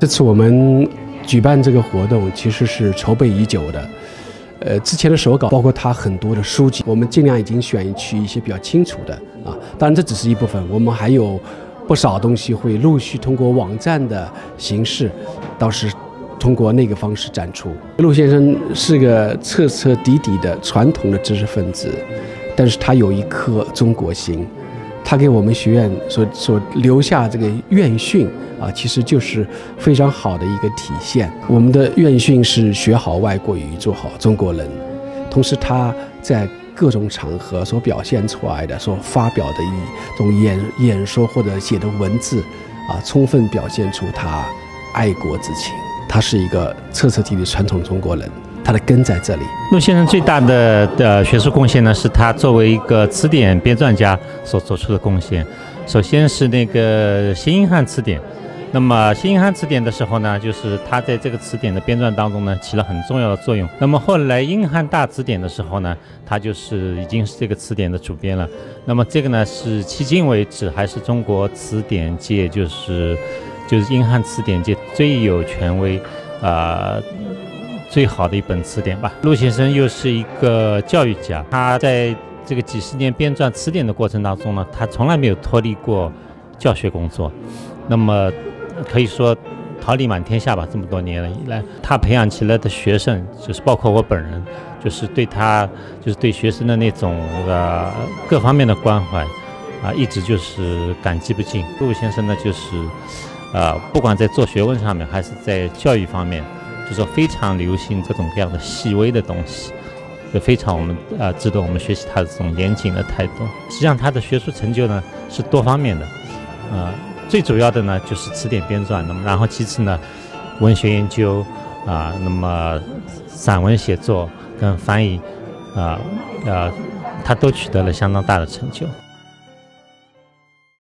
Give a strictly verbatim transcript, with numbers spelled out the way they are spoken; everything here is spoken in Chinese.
这次我们举办这个活动其实是筹备已久的，呃，之前的手稿包括他很多的书籍，我们尽量已经选取一些比较清楚的啊，当然这只是一部分，我们还有不少东西会陆续通过网站的形式，到时通过那个方式展出。陆先生是个彻彻底底的传统的知识分子，但是他有一颗中国心。他给我们学院所所留下这个院训啊，其实就是非常好的一个体现。我们的院训是学好外国语，做好中国人。同时，他在各种场合所表现出来的、所发表的一种演演说或者写的文字啊，充分表现出他爱国之情。他是一个彻彻底底传统中国人。他的根在这里。 陆先生最大的的学术贡献呢，是他作为一个词典编撰家所做出的贡献。首先是那个新英汉词典，那么新英汉词典的时候呢，就是他在这个词典的编撰当中呢，起了很重要的作用。那么后来英汉大词典的时候呢，他就是已经是这个词典的主编了。那么这个呢，是迄今为止还是中国词典界就是就是英汉词典界最有权威啊。呃最好的一本词典吧。陆先生又是一个教育家，他在这个几十年编撰词典的过程当中呢，他从来没有脱离过教学工作。那么可以说桃李满天下吧，这么多年了以来，他培养起来的学生，就是包括我本人，就是对他就是对学生的那种呃各方面的关怀啊，一直就是感激不尽。陆先生呢，就是呃不管在做学问上面，还是在教育方面。就是说非常流行这种各样的细微的东西，就非常我们呃值得我们学习他的这种严谨的态度。实际上他的学术成就呢是多方面的，呃最主要的呢就是词典编撰，那么然后其次呢文学研究啊、呃，那么散文写作跟翻译啊呃, 呃他都取得了相当大的成就。